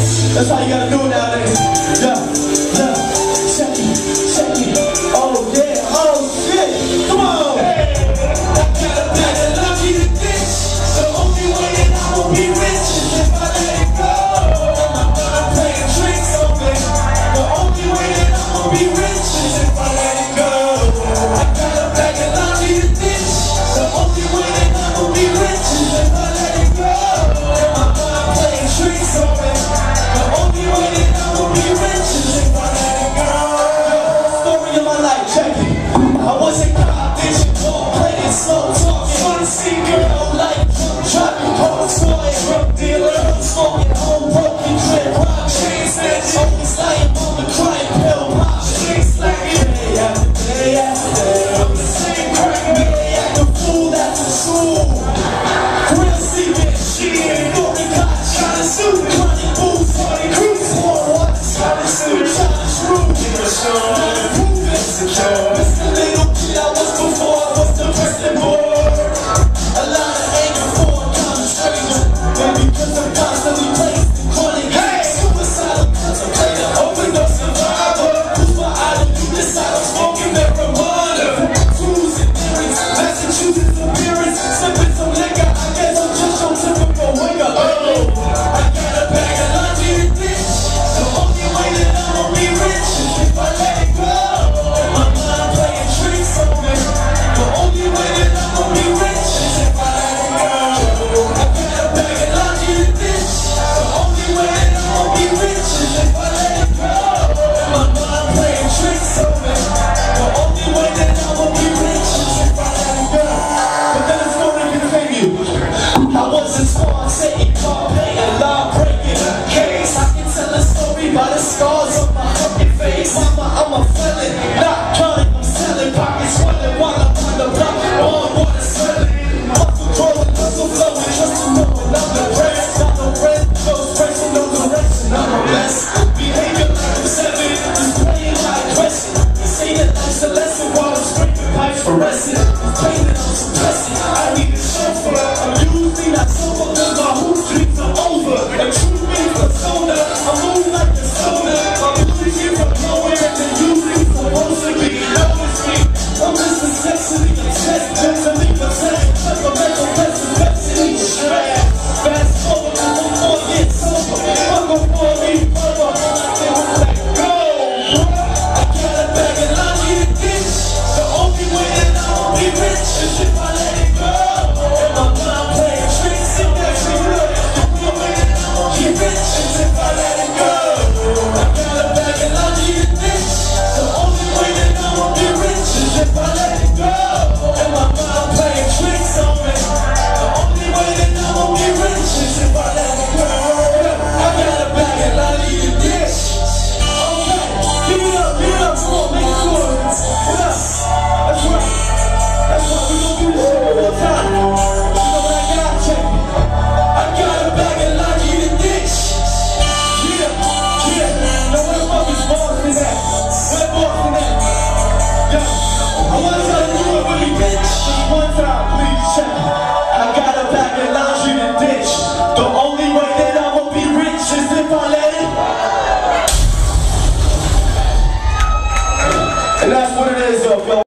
That's how you gotta do it nowadays. Yeah, yeah. Check it, check it. Oh yeah, oh shit. Come on. Hey, I got a bag of lucky to ditch. The only way that I will be rich is if I let it go. I'm playing tricks on me. The only way that I will be rich is if I let it go. I got a bag of lucky to ditch. The only way that I will be rich is if I let it go. I'm playing tricks on me. The only way that I will be rich is if I let it go. Story of my life, check it. I wasn't competition, playing slow talk, fun see girl like driving cars, boy, drug dealer, smoking home, broken drip, rock chains, always lying on the crime pill, pop streets like day after day after day. I'm the same crack, day after fool after school. Real secret, she ain't going cops, trying to sue, chronic booze, party cruise, more water, trying to sue, trying to screw. Mr. Little kid I was before I was the person bored. A lot of anger for a common stranger. Maybe because I'm constantly placed in chronic. Hey! Suicidal contemplator, overdose survivor. Who's my idol? You decide I'm smoking marijuana. Cruise and errands, Massachusetts appearance. Sipping some liquor, I guess I'm just your typical winger. Oh, I got a bag of laundry to ditch. The only way that I'ma be rich is if I let it go. I'm a felon, not counting, I'm selling, pockets swelling while I'm on the block, on water swelling, muscle growing, muscle flowing, trust to know it, I'm the rest, not the rest, no expression, no direction, I'm a mess, behavior like I'm 7, just playing like a question, you say that life's a lesson while I'm scraping pipes for resting, I'm pain that I'm suppressing, I need a chauffeur, I'm usually not sober, cause my hoop are over, a true me persona, I move like a soda, I'm losing from nowhere. Supposed to be noticed me. I'm just necessity, obsessed, mentally possessed. Like a mental pessimity, stress. Fast forward, I'm 4 years sober. Fuck up for me, brother. They will let go. I got a bag of laundry to ditch. The only way that I'll be rich is if I let it go. And my mind playing tricks in that shit. The only way that I'll be rich is if I let it go. I got a bag of laundry to ditch. The only way that I will be rich is if I let it go. And my mind playing tricks on me. The only way that I will be rich is if I let it go. I got a bag of laundry to ditch. Okay, give it up, come on, make it good. What up? That's right. That's right, we gon' do this shit one more time. You know what I got? Check it. I got a bag of laundry to ditch. Yeah. Now where the fuck is Boston at? Where Boston at? Yo, I want y'all to do it with me, bitch. Just one time, please check it. I got a bag of laundry to ditch. The only way that I'ma be rich is if I let it. And that's what it is, though, yo.